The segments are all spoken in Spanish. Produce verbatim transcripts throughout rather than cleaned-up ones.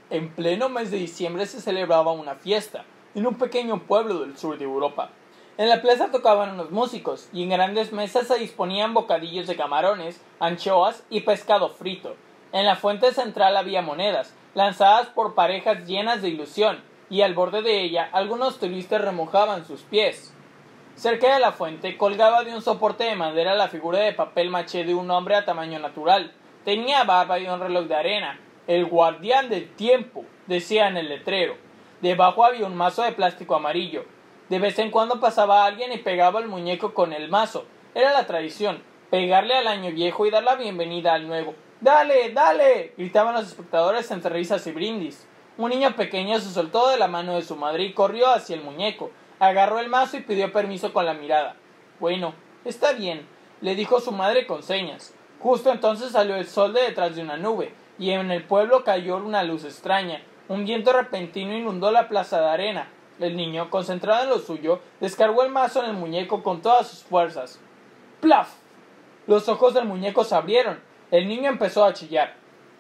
En pleno mes de diciembre se celebraba una fiesta en un pequeño pueblo del sur de Europa. En la plaza tocaban unos músicos y en grandes mesas se disponían bocadillos de camarones, anchoas y pescado frito. En la fuente central había monedas, lanzadas por parejas llenas de ilusión, y al borde de ella algunos turistas remojaban sus pies. Cerca de la fuente colgaba de un soporte de madera la figura de papel maché de un hombre a tamaño natural. Tenía barba y un reloj de arena. El guardián del tiempo, decía en el letrero. Debajo había un mazo de plástico amarillo. De vez en cuando pasaba alguien y pegaba el muñeco con el mazo. Era la tradición, pegarle al año viejo y dar la bienvenida al nuevo. ¡Dale, dale!, gritaban los espectadores entre risas y brindis. Un niño pequeño se soltó de la mano de su madre y corrió hacia el muñeco. Agarró el mazo y pidió permiso con la mirada. Bueno, está bien, le dijo su madre con señas. Justo entonces salió el sol de detrás de una nube, y en el pueblo cayó una luz extraña. Un viento repentino inundó la plaza de arena. El niño, concentrado en lo suyo, descargó el mazo en el muñeco con todas sus fuerzas. ¡Plaf! Los ojos del muñeco se abrieron. El niño empezó a chillar.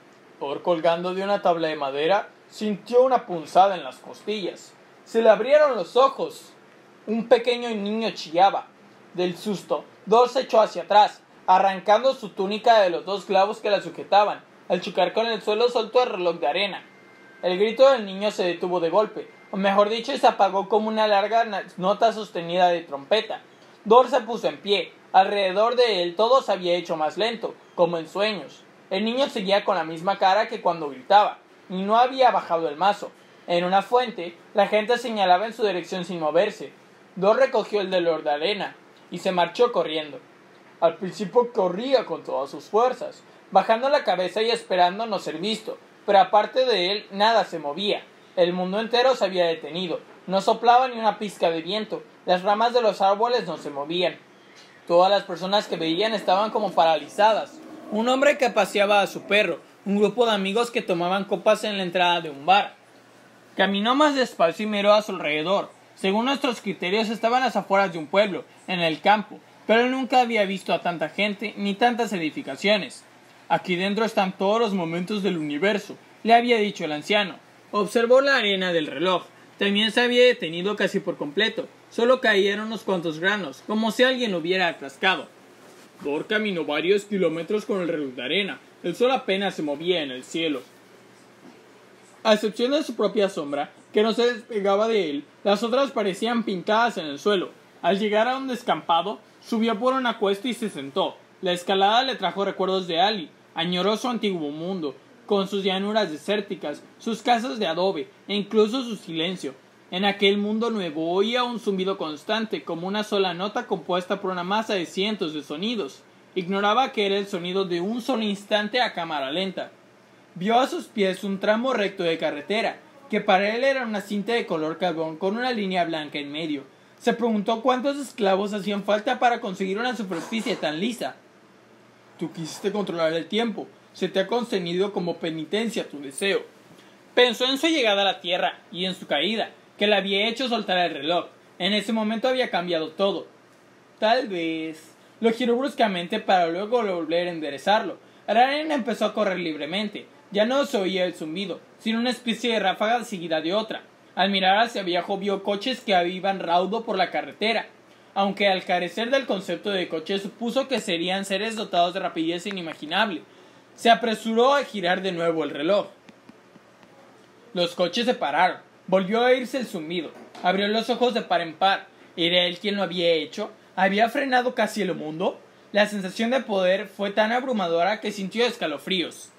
Por colgando de una tabla de madera, sintió una punzada en las costillas. Se le abrieron los ojos. Un pequeño niño chillaba. Del susto, Dor se echó hacia atrás, arrancando su túnica de los dos clavos que la sujetaban. Al chocar con el suelo soltó el reloj de arena. El grito del niño se detuvo de golpe, o mejor dicho, se apagó como una larga nota sostenida de trompeta. Dor se puso en pie. Alrededor de él todo se había hecho más lento, como en sueños. El niño seguía con la misma cara que cuando gritaba, y no había bajado el mazo. En una fuente, la gente señalaba en su dirección sin moverse. Dor recogió el reloj de arena y se marchó corriendo. Al principio corría con todas sus fuerzas, bajando la cabeza y esperando no ser visto, pero aparte de él nada se movía. El mundo entero se había detenido, no soplaba ni una pizca de viento, las ramas de los árboles no se movían. Todas las personas que veían estaban como paralizadas. Un hombre que paseaba a su perro, un grupo de amigos que tomaban copas en la entrada de un bar. Caminó más despacio y miró a su alrededor. Según nuestros criterios estaban a las afueras de un pueblo, en el campo, pero nunca había visto a tanta gente ni tantas edificaciones. Aquí dentro están todos los momentos del universo, le había dicho el anciano. Observó la arena del reloj. También se había detenido casi por completo. Solo cayeron unos cuantos granos, como si alguien lo hubiera atascado. Dor caminó varios kilómetros con el reloj de arena. El sol apenas se movía en el cielo. A excepción de su propia sombra, que no se despegaba de él, las otras parecían pintadas en el suelo. Al llegar a un descampado, subió por una cuesta y se sentó. La escalada le trajo recuerdos de Ali. Añoró su antiguo mundo, con sus llanuras desérticas, sus casas de adobe e incluso su silencio. En aquel mundo nuevo oía un zumbido constante, como una sola nota compuesta por una masa de cientos de sonidos. Ignoraba que era el sonido de un solo instante a cámara lenta. Vio a sus pies un tramo recto de carretera, que para él era una cinta de color carbón con una línea blanca en medio. Se preguntó cuántos esclavos hacían falta para conseguir una superficie tan lisa. Tú quisiste controlar el tiempo. Se te ha concedido como penitencia tu deseo. Pensó en su llegada a la tierra y en su caída, que le había hecho soltar el reloj. En ese momento había cambiado todo. Tal vez... Lo giró bruscamente para luego volver a enderezarlo. La arena empezó a correr libremente. Ya no se oía el zumbido, sino una especie de ráfaga seguida de otra. Al mirar hacia abajo vio coches que iban raudo por la carretera, aunque al carecer del concepto de coche supuso que serían seres dotados de rapidez inimaginable. Se apresuró a girar de nuevo el reloj. Los coches se pararon. Volvió a oírse el zumbido. Abrió los ojos de par en par. ¿Era él quien lo había hecho? ¿Había frenado casi el mundo? La sensación de poder fue tan abrumadora que sintió escalofríos.